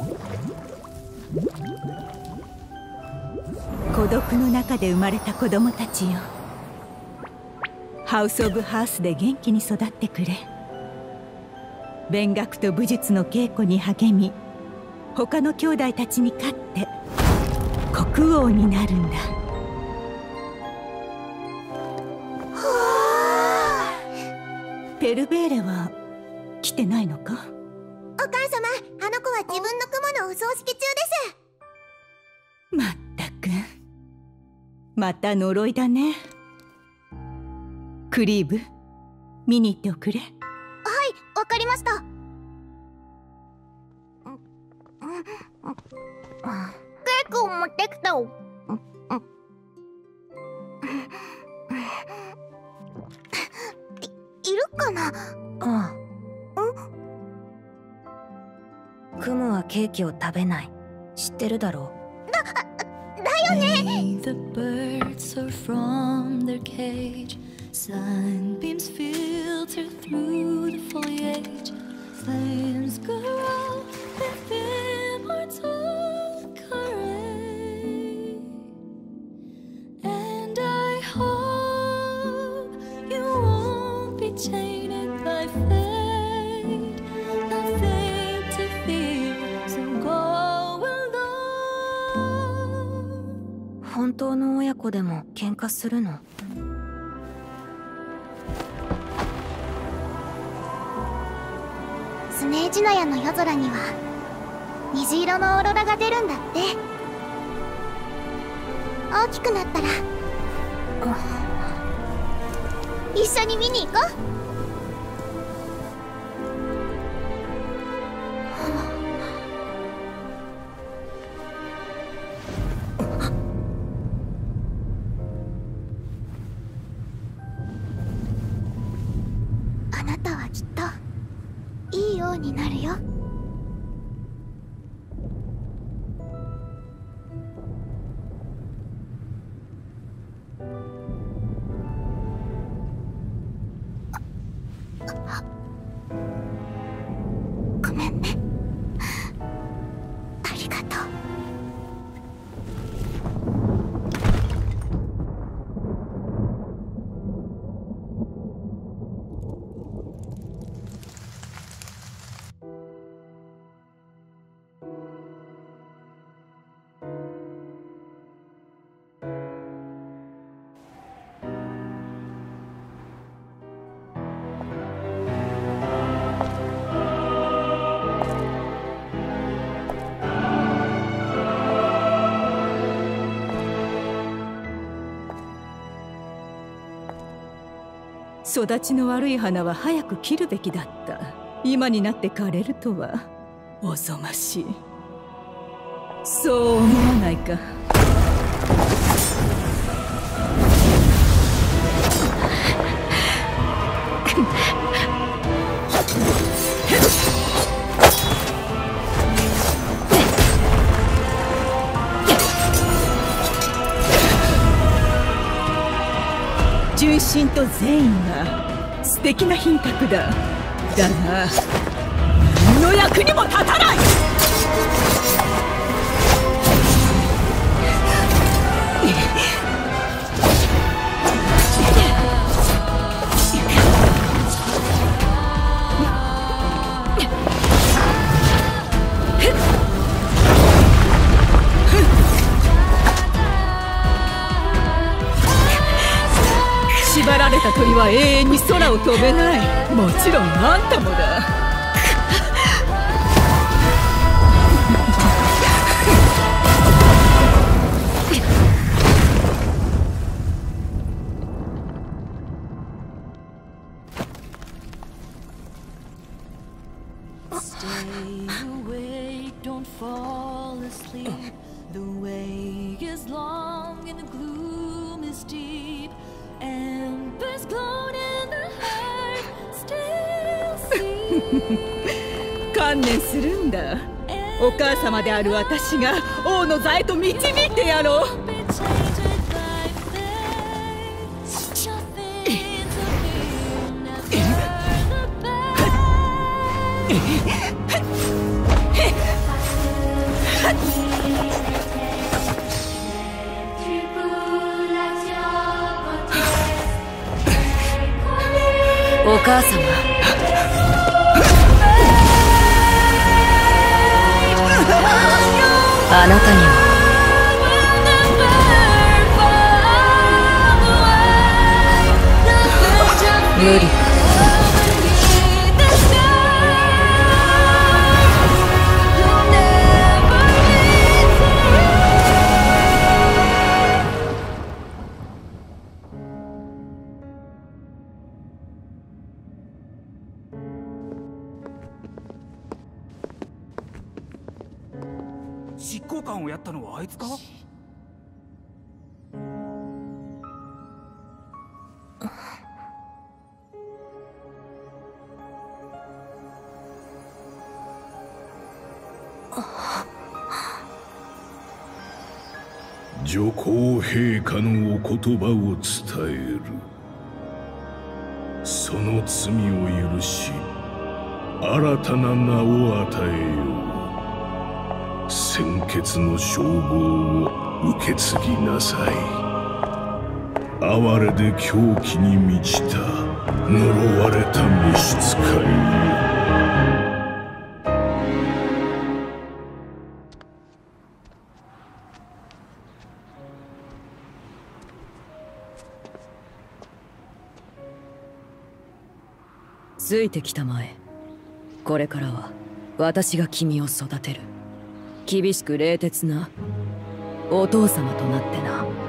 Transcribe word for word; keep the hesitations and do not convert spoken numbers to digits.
孤独の中で生まれた子供たちよ。ハウス・オブ・ハースで元気に育ってくれ。勉学と武術の稽古に励み、他の兄弟たちに勝って国王になるんだ。ペルベーレは来てないのか？ お母様、あの子は自分の雲のお葬式中です。 まったく、また呪いだね。クリーブ、見に行っておくれ。 はい、わかりました。ケーキを持ってきた。い, いるかな。 ああ。クムはケーキを食べない。知ってるだろう。 だ、だよね。 The birds soar from their cage. Sunbeams filter through the foliage. Flames grow with immortal courage. And I hope you won't be tainted by fate. Nothing to fear, so go alone. 本当の親子でも喧嘩するの？ スネージナヤの夜空には虹色のオーロラが出るんだって。大きくなったら一緒に見に行こう。あなたはきっといい王になるよ。ごめんね。ありがとう。 育ちの悪い花は早く切るべきだった。今になって枯れるとはおぞましい。そう思わないか？純真と善意が素敵な品格だ。だが何の役にも立たない。縛られた鳥は永遠に空を飛べない。もちろんあんたもだ。 Stay awake, don't fall asleep. The way is long and the gloom is deep. Embers glowed in the heart, still see. 観念するんだ。お母様である私が王の座へと導いてやろう。 お母様、あなたにも無理。 執行官をやったのはあいつか？ 女皇陛下のお言葉を伝える。その罪を許し、新たな名を与えよう。鮮血の称号を受け継ぎなさい。哀れで狂気に満ちた呪われた召使い。 ついてきたまえ。これからは私が君を育てる。厳しく冷徹なお父様となってな。